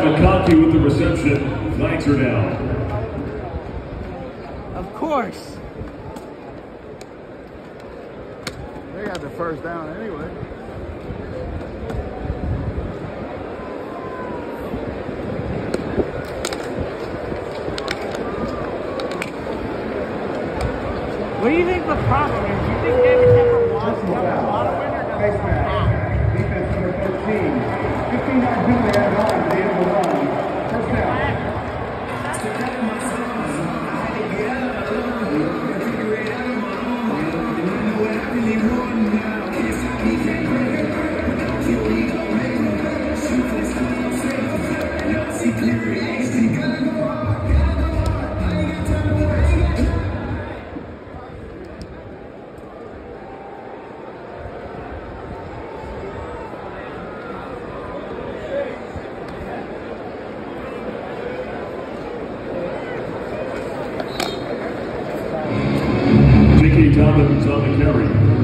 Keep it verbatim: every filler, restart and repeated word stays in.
McConkey with the reception. Flags are down. Of course. They got the first down anyway. What do you think the problem is? Do you think David Tepper wants to have a lot of win or does he have? Defense number thirteen. fifteen yard penalty at line at the end of the run. First down. J K. Dobbins on the carry.